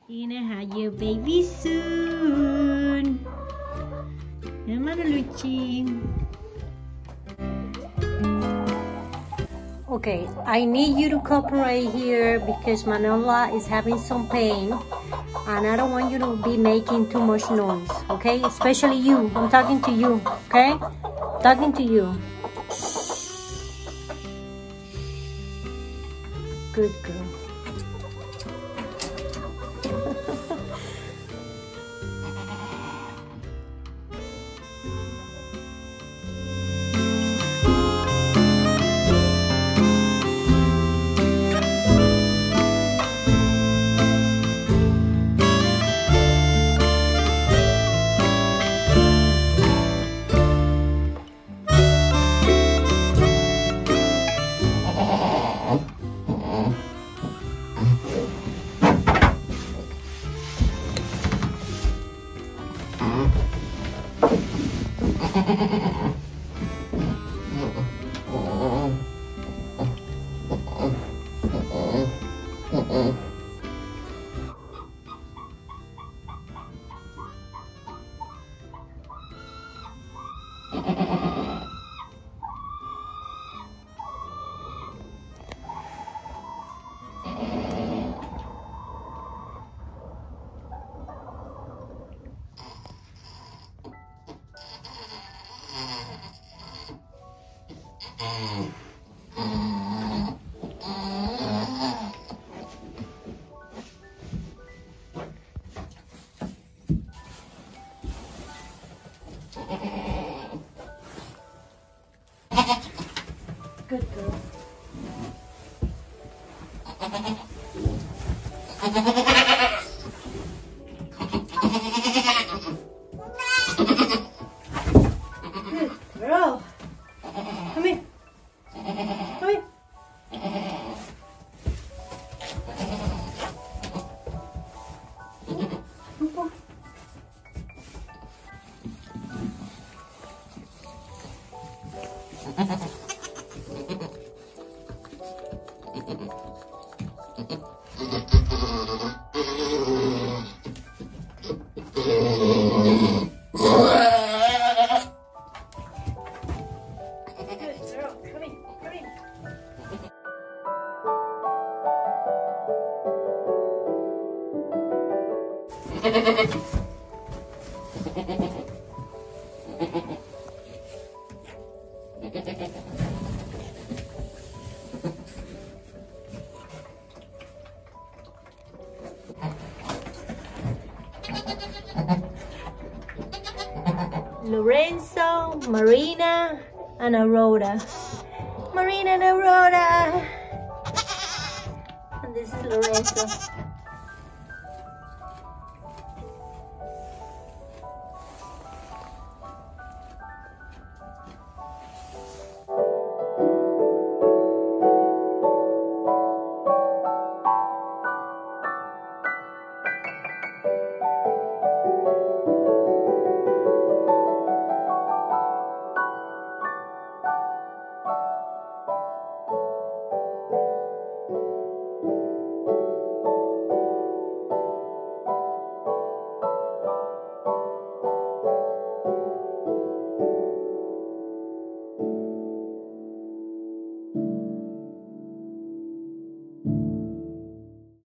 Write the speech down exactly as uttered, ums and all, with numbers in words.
Gonna have your baby soon. Ya, Manoluchi. Okay, I need you to cooperate here because Manola is having some pain and I don't want you to be making too much noise, okay? Especially you. I'm talking to you, okay? Talking to you. Good girl. Good girl. Good girl. Come here. Come here. Lorenzo, Marina, and Aurora. Marina and Aurora. And this is Lorenzo.